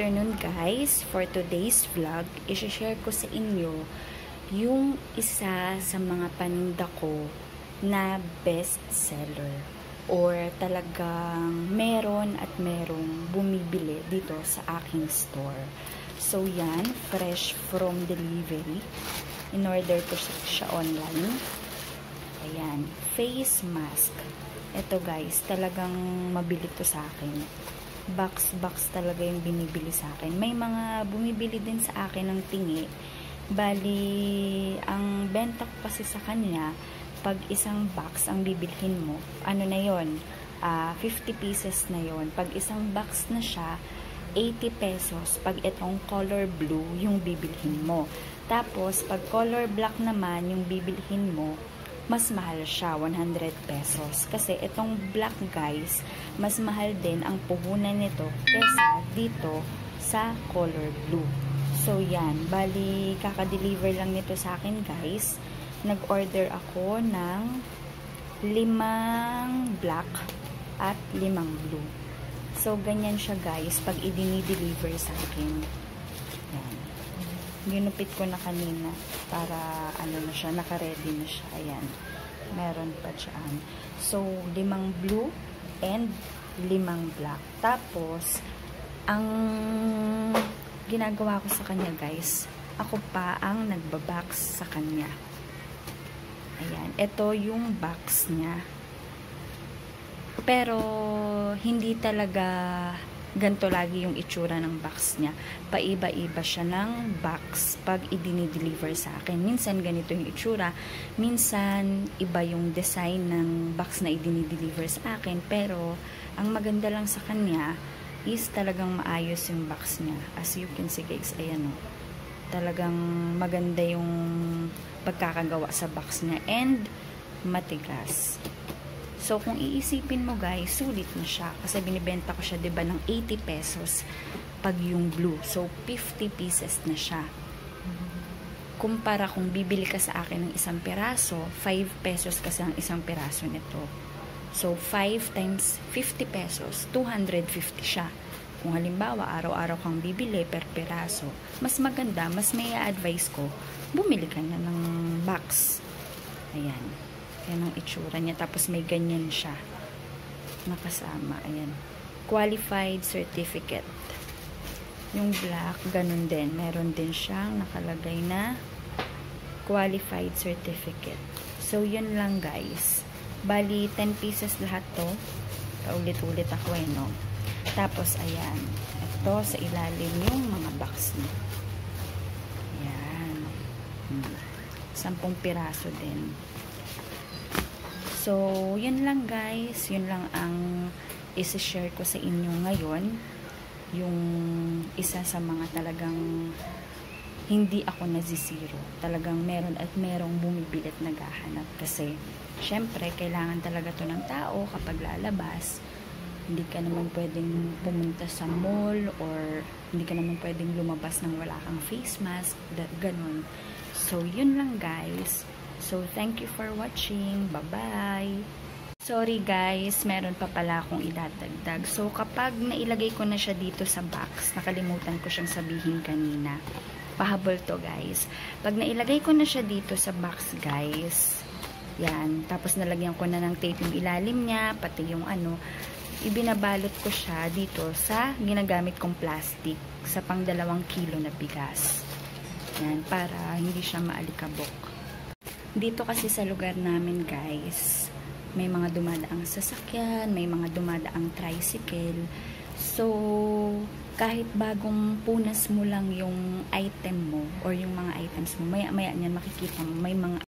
afternoon guys. For today's vlog, i-share ko sa inyo yung isa sa mga paninda ko na best seller or talagang meron at merong bumibili dito sa aking store. So yan, fresh from delivery. In-order ko siya online. Ayan, face mask. Ito guys, talagang mabili to sa akin. Box talaga yung binibili sa akin. May mga bumibili din sa akin ng tingi. Bali, ang benta ko kasi sa kanya, pag isang box ang bibilhin mo, ano na yon, 50 pieces na yon. Pag isang box na siya, 80 pesos. Pag itong color blue, yung bibilhin mo. Tapos, pag color black naman, yung bibilhin mo, mas mahal siya, 100 pesos. Kasi itong black guys, mas mahal din ang puhunan nito kesa dito sa color blue. So yan, bali kaka-deliver lang nito sa akin guys. Nag-order ako ng 5 black at 5 blue. So ganyan siya guys pag i-deliver sa akin. Yan. Ginupit ko na kanina para ano na siya, naka-ready na siya. Ayan. Meron pa dyan. So, 5 blue and 5 black. Tapos, ang ginagawa ko sa kanya guys, ako pa ang nagbabox sa kanya. Ayan. Ito yung box niya. Pero, hindi talaga ganito lagi yung itsura ng box niya. Paiba-iba siya ng box pag i-deliver sa akin. Minsan ganito yung itsura. Minsan iba yung design ng box na i-deliver sa akin. Pero ang maganda lang sa kanya is talagang maayos yung box niya. As you can see guys, ayan o. Talagang maganda yung pagkakagawa sa box niya. And matigas. So, kung iisipin mo guys, sulit na siya. Kasi binibenta ko siya, diba, ng 80 pesos pag yung blue. So, 50 pieces na siya. Kumpara kung bibili ka sa akin ng isang piraso, 5 pesos kasi ang isang piraso nito. So, 5 times 50 pesos, 250 siya. Kung halimbawa, araw-araw kang bibili per piraso, mas maganda, mas may advice ko, bumili ka na ng box. Ayan. Yan ang itsura niya. Tapos may ganyan siya. Nakasama. Ayan. Qualified certificate. Yung black, ganun din. Meron din siyang nakalagay na qualified certificate. So, yun lang guys. Bali, 10 pieces lahat to. Paulit-ulit ako no? Tapos, ayan. Ito, sa ilalim yung mga box niya. Ayan. 10 piraso din. So, yun lang guys. Yun lang ang isi-share ko sa inyo ngayon. Yung isa sa mga talagang hindi ako nazisiro. Talagang meron at merong bumibili at naghahanap. Kasi, syempre, kailangan talaga to ng tao kapag lalabas. Hindi ka naman pwedeng pumunta sa mall or hindi ka naman pwedeng lumabas nang wala kang face mask. Ganon. So, yun lang guys. So, thank you for watching. Bye-bye! Sorry guys, meron pa pala akong idadagdag. So, kapag nailagay ko na siya dito sa box, nakalimutan ko siyang sabihin kanina. Pahabol to guys. Pag nailagay ko na siya dito sa box guys, yan, tapos nalagyan ko na ng tape yung ilalim niya, pati yung ano, ibinabalot ko siya dito sa ginagamit kong plastic sa pang 2 kilo na bigas. Yan, para hindi siya maalikabok. Dito kasi sa lugar namin guys, may mga dumadaang sasakyan, may mga dumadaang tricycle. So, kahit bagong punas mo lang yung item mo or yung mga items mo, maya-maya niyan makikita mo may mga